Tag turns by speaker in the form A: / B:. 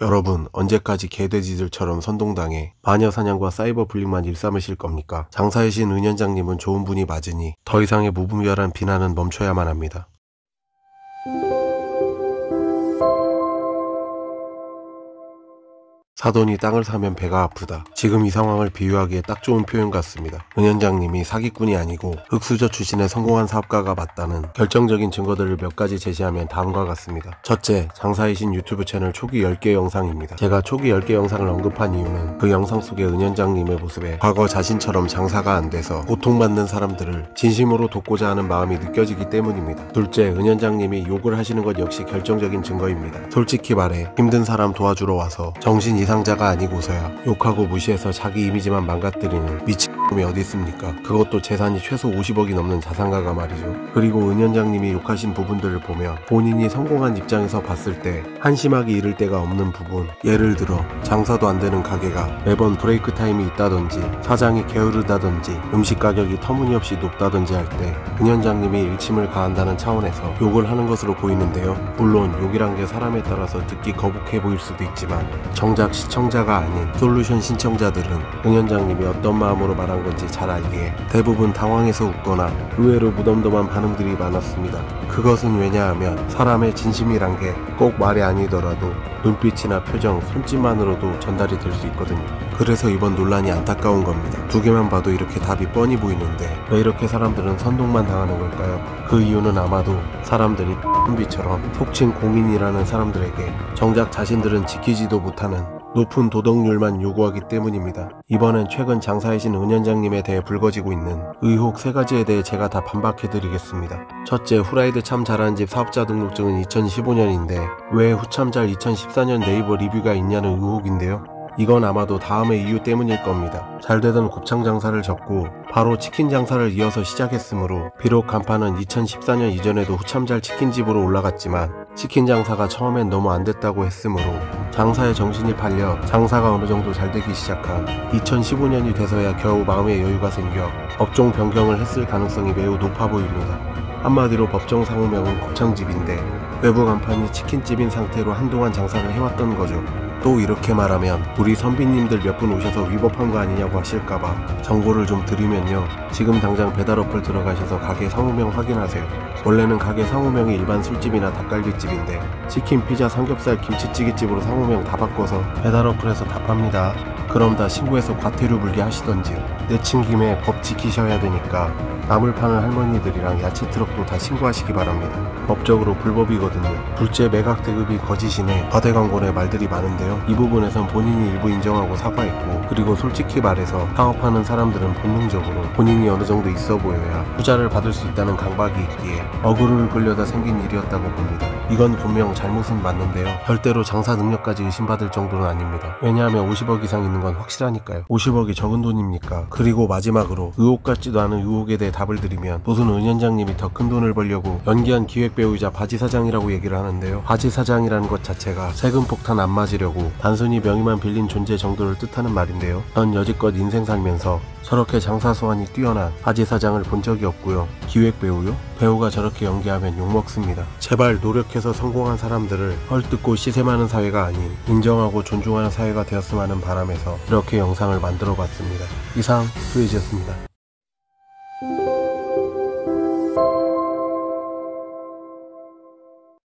A: 여러분, 언제까지 개돼지들처럼 선동당해 마녀 사냥과 사이버 불링만 일삼으실 겁니까? 장사의 신 은현장님은 좋은 분이 맞으니 더 이상의 무분별한 비난은 멈춰야만 합니다. 사돈이 땅을 사면 배가 아프다. 지금 이 상황을 비유하기에 딱 좋은 표현 같습니다. 은현장님이 사기꾼이 아니고 흑수저 출신의 성공한 사업가가 맞다는 결정적인 증거들을 몇 가지 제시하면 다음과 같습니다. 첫째, 장사의 신 유튜브 채널 초기 10개 영상입니다. 제가 초기 10개 영상을 언급한 이유는 그 영상 속의 은현장님의 모습에 과거 자신처럼 장사가 안 돼서 고통받는 사람들을 진심으로 돕고자 하는 마음이 느껴지기 때문입니다. 둘째, 은현장님이 욕을 하시는 것 역시 결정적인 증거입니다. 솔직히 말해 힘든 사람 도와주러 와서 정신 이상자가 아니고서야 욕하고 무시해서 자기 이미지만 망가뜨리는 미친놈이 어디 있습니까? 그것도 재산이 최소 50억이 넘는 자산가가 말이죠. 그리고 은현장님이 욕하신 부분들을 보면 본인이 성공한 입장에서 봤을 때 한심하기 이를 데가 없는 부분, 예를 들어 장사도 안 되는 가게가 매번 브레이크 타임이 있다든지 사장이 게으르다든지 음식 가격이 터무니없이 높다든지 할 때 은현장님이 일침을 가한다는 차원에서 욕을 하는 것으로 보이는데요. 물론 욕이란 게 사람에 따라서 듣기 거북해 보일 수도 있지만 정작 시청자가 아닌 솔루션 신청자들은 은현장님이 어떤 마음으로 말한 건지 잘 알기에 대부분 당황해서 웃거나 의외로 무덤덤한 반응들이 많았습니다. 그것은 왜냐하면 사람의 진심이란 게 꼭 말이 아니더라도 눈빛이나 표정, 손짓만으로도 전달이 될 수 있거든요. 그래서 이번 논란이 안타까운 겁니다. 두 개만 봐도 이렇게 답이 뻔히 보이는데 왜 이렇게 사람들은 선동만 당하는 걸까요? 그 이유는 아마도 사람들이 X비처럼 속칭 공인이라는 사람들에게 정작 자신들은 지키지도 못하는 높은 도덕률만 요구하기 때문입니다. 이번엔 최근 장사의 신 은현장님에 대해 불거지고 있는 의혹 3가지에 대해 제가 다 반박해드리겠습니다. 첫째, 후라이드 참 잘하는 집 사업자 등록증은 2015년인데 왜 후참잘 2014년 네이버 리뷰가 있냐는 의혹인데요. 이건 아마도 다음의 이유 때문일 겁니다. 잘되던 곱창 장사를 접고 바로 치킨 장사를 이어서 시작했으므로 비록 간판은 2014년 이전에도 후참잘 치킨집으로 올라갔지만 치킨 장사가 처음엔 너무 안됐다고 했으므로 장사에 정신이 팔려 장사가 어느정도 잘되기 시작한 2015년이 돼서야 겨우 마음의 여유가 생겨 업종 변경을 했을 가능성이 매우 높아 보입니다. 한마디로 법정 상호명은 곱창집인데 외부 간판이 치킨집인 상태로 한동안 장사를 해왔던 거죠. 또 이렇게 말하면 우리 선비님들 몇 분 오셔서 위법한 거 아니냐고 하실까봐 정보를 좀 드리면요. 지금 당장 배달 어플 들어가셔서 가게 상호명 확인하세요. 원래는 가게 상호명이 일반 술집이나 닭갈비집인데 치킨, 피자, 삼겹살, 김치찌개집으로 상호명 다 바꿔서 배달 어플에서 다 팝니다. 그럼 다 신고해서 과태료 물게 하시던지요. 내친 김에 법 지키셔야 되니까 나물 파는 할머니들이랑 야채 트럭도 다 신고하시기 바랍니다. 법적으로 불법이거든요. 둘째, 매각 대급이 거짓이네, 과대광고네 말들이 많은데요. 이 부분에선 본인이 일부 인정하고 사과했고, 그리고 솔직히 말해서 사업하는 사람들은 본능적으로 본인이 어느 정도 있어 보여야 투자를 받을 수 있다는 강박이 있기에 어그로를 끌려다 생긴 일이었다고 봅니다. 이건 분명 잘못은 맞는데요. 절대로 장사 능력까지 의심받을 정도는 아닙니다. 왜냐하면 50억 이상 있는 건 확실하니까요. 50억이 적은 돈입니까? 그리고 마지막으로 의혹 같지도 않은 의혹에 대해 답을 드리면 무슨 은현장님이 더 큰 돈을 벌려고 연기한 기획배우이자 바지사장이라고 얘기를 하는데요. 바지사장이라는 것 자체가 세금 폭탄 안 맞으려고 단순히 명의만 빌린 존재 정도를 뜻하는 말인데요. 전 여지껏 인생 살면서 저렇게 장사 소환이 뛰어난 바지사장을 본 적이 없고요. 기획배우요? 배우가 저렇게 연기하면 욕먹습니다. 제발 노력해서 성공한 사람들을 헐뜯고 시샘하는 사회가 아닌 인정하고 존중하는 사회가 되었으면 하는 바람에서 이렇게 영상을 만들어 봤습니다. 이상 뚜이지였습니다.